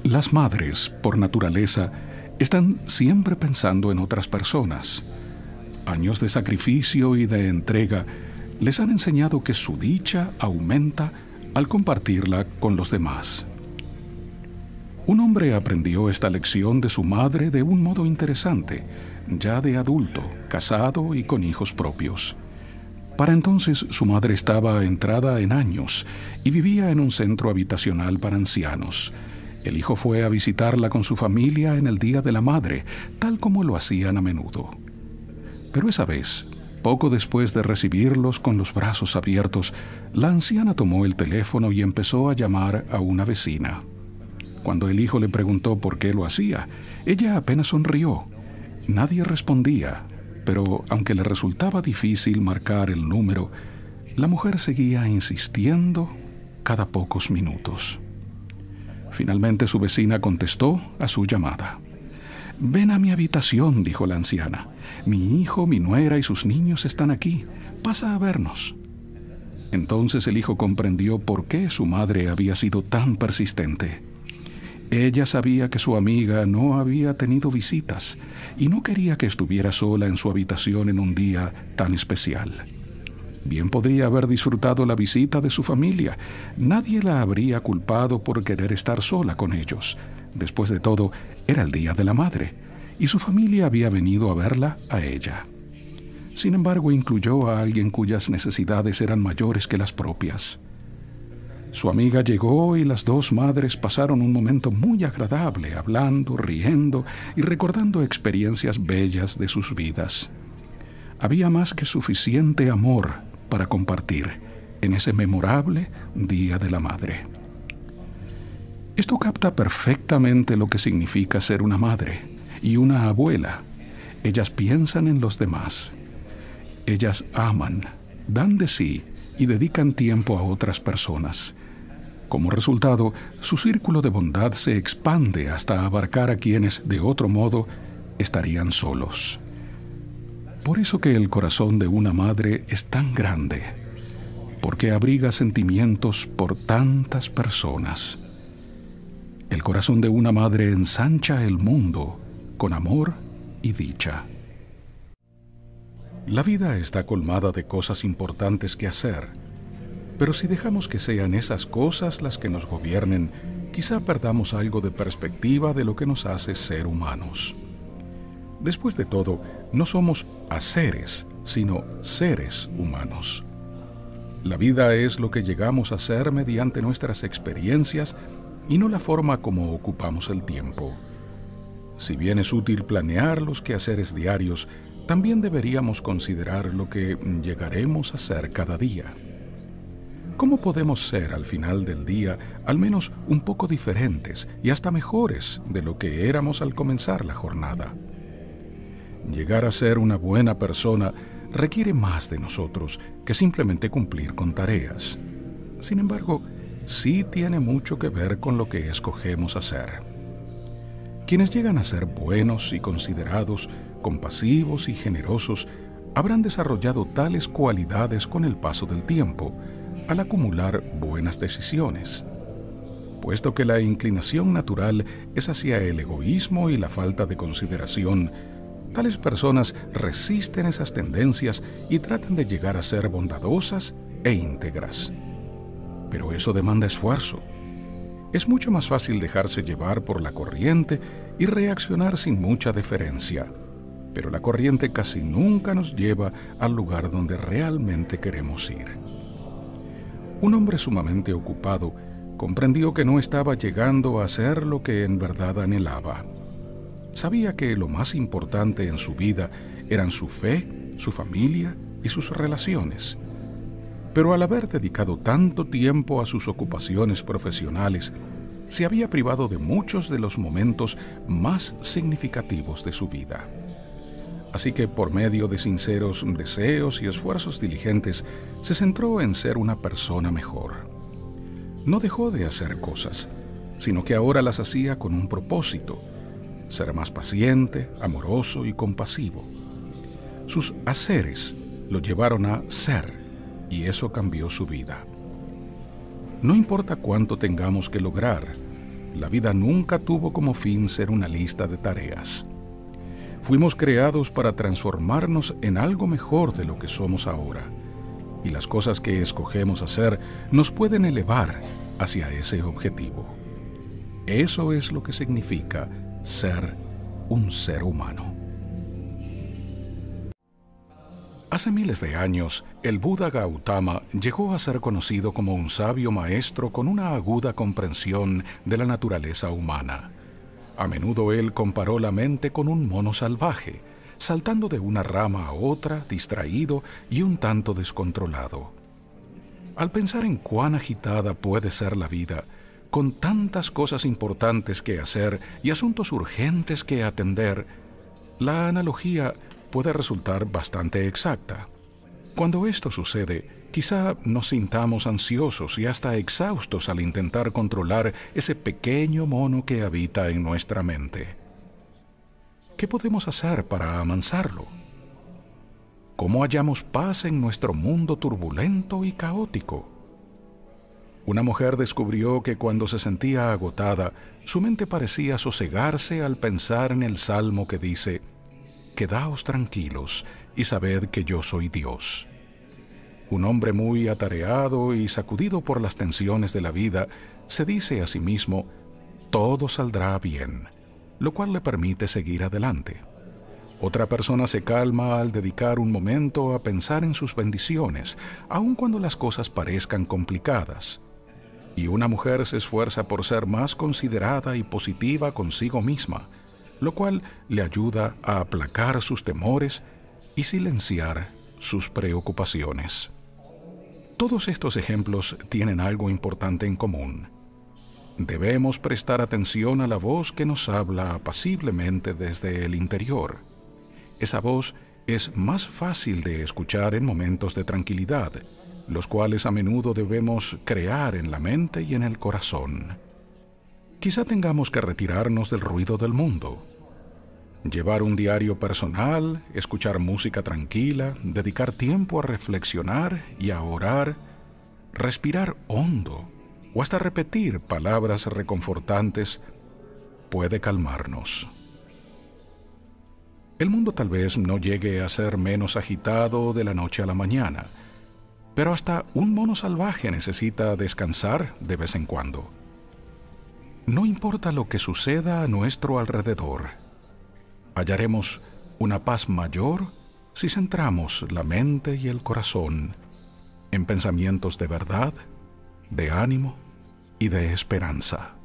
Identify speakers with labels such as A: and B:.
A: Las madres, por naturaleza, están siempre pensando en otras personas. Años de sacrificio y de entrega les han enseñado que su dicha aumenta al compartirla con los demás. Un hombre aprendió esta lección de su madre de un modo interesante, ya de adulto, casado y con hijos propios. Para entonces su madre estaba entrada en años y vivía en un centro habitacional para ancianos. El hijo fue a visitarla con su familia en el Día de la Madre, tal como lo hacían a menudo. Pero esa vez, poco después de recibirlos con los brazos abiertos, la anciana tomó el teléfono y empezó a llamar a una vecina. Cuando el hijo le preguntó por qué lo hacía, ella apenas sonrió. Nadie respondía, pero aunque le resultaba difícil marcar el número, la mujer seguía insistiendo cada pocos minutos. Finalmente su vecina contestó a su llamada. «Ven a mi habitación», dijo la anciana. «Mi hijo, mi nuera y sus niños están aquí. Pasa a vernos». Entonces el hijo comprendió por qué su madre había sido tan persistente. Ella sabía que su amiga no había tenido visitas y no quería que estuviera sola en su habitación en un día tan especial. Bien podría haber disfrutado la visita de su familia. Nadie la habría culpado por querer estar sola con ellos. Después de todo, era el Día de la Madre, y su familia había venido a verla a ella. Sin embargo, incluyó a alguien cuyas necesidades eran mayores que las propias. Su amiga llegó y las dos madres pasaron un momento muy agradable, hablando, riendo y recordando experiencias bellas de sus vidas. Había más que suficiente amor para compartir en ese memorable Día de la Madre. Esto capta perfectamente lo que significa ser una madre y una abuela. Ellas piensan en los demás. Ellas aman, dan de sí y dedican tiempo a otras personas. Como resultado, su círculo de bondad se expande hasta abarcar a quienes, de otro modo, estarían solos. Por eso que el corazón de una madre es tan grande, porque abriga sentimientos por tantas personas. El corazón de una madre ensancha el mundo con amor y dicha. La vida está colmada de cosas importantes que hacer, pero si dejamos que sean esas cosas las que nos gobiernen, quizá perdamos algo de perspectiva de lo que nos hace ser humanos. Después de todo, no somos haceres, sino seres humanos. La vida es lo que llegamos a ser mediante nuestras experiencias y no la forma como ocupamos el tiempo. Si bien es útil planear los quehaceres diarios, también deberíamos considerar lo que llegaremos a ser cada día. ¿Cómo podemos ser al final del día al menos un poco diferentes y hasta mejores de lo que éramos al comenzar la jornada? Llegar a ser una buena persona requiere más de nosotros que simplemente cumplir con tareas. Sin embargo, sí tiene mucho que ver con lo que escogemos hacer. Quienes llegan a ser buenos y considerados, compasivos y generosos, habrán desarrollado tales cualidades con el paso del tiempo, al acumular buenas decisiones. Puesto que la inclinación natural es hacia el egoísmo y la falta de consideración, tales personas resisten esas tendencias y tratan de llegar a ser bondadosas e íntegras. Pero eso demanda esfuerzo. Es mucho más fácil dejarse llevar por la corriente y reaccionar sin mucha deferencia, pero la corriente casi nunca nos lleva al lugar donde realmente queremos ir. Un hombre sumamente ocupado comprendió que no estaba llegando a hacer lo que en verdad anhelaba. Sabía que lo más importante en su vida eran su fe, su familia y sus relaciones. Pero al haber dedicado tanto tiempo a sus ocupaciones profesionales, se había privado de muchos de los momentos más significativos de su vida. Así que por medio de sinceros deseos y esfuerzos diligentes, se centró en ser una persona mejor. No dejó de hacer cosas, sino que ahora las hacía con un propósito: ser más paciente, amoroso y compasivo. Sus haceres lo llevaron a ser, y eso cambió su vida. No importa cuánto tengamos que lograr, la vida nunca tuvo como fin ser una lista de tareas. Fuimos creados para transformarnos en algo mejor de lo que somos ahora, y las cosas que escogemos hacer nos pueden elevar hacia ese objetivo. Eso es lo que significa ser un ser humano. Hace miles de años, el Buda Gautama llegó a ser conocido como un sabio maestro con una aguda comprensión de la naturaleza humana. A menudo él comparó la mente con un mono salvaje, saltando de una rama a otra, distraído y un tanto descontrolado. Al pensar en cuán agitada puede ser la vida, con tantas cosas importantes que hacer y asuntos urgentes que atender, la analogía puede resultar bastante exacta. Cuando esto sucede, quizá nos sintamos ansiosos y hasta exhaustos al intentar controlar ese pequeño mono que habita en nuestra mente. ¿Qué podemos hacer para amansarlo? ¿Cómo hallamos paz en nuestro mundo turbulento y caótico? Una mujer descubrió que cuando se sentía agotada, su mente parecía sosegarse al pensar en el salmo que dice: «Quedaos tranquilos y sabed que yo soy Dios». Un hombre muy atareado y sacudido por las tensiones de la vida se dice a sí mismo: «Todo saldrá bien», lo cual le permite seguir adelante. Otra persona se calma al dedicar un momento a pensar en sus bendiciones, aun cuando las cosas parezcan complicadas. Y una mujer se esfuerza por ser más considerada y positiva consigo misma, lo cual le ayuda a aplacar sus temores y silenciar sus preocupaciones. Todos estos ejemplos tienen algo importante en común. Debemos prestar atención a la voz que nos habla apaciblemente desde el interior. Esa voz es más fácil de escuchar en momentos de tranquilidad, los cuales a menudo debemos crear en la mente y en el corazón. Quizá tengamos que retirarnos del ruido del mundo, llevar un diario personal, escuchar música tranquila, dedicar tiempo a reflexionar y a orar, respirar hondo o hasta repetir palabras reconfortantes puede calmarnos. El mundo tal vez no llegue a ser menos agitado de la noche a la mañana, pero hasta un mono salvaje necesita descansar de vez en cuando. No importa lo que suceda a nuestro alrededor, hallaremos una paz mayor si centramos la mente y el corazón en pensamientos de verdad, de ánimo y de esperanza.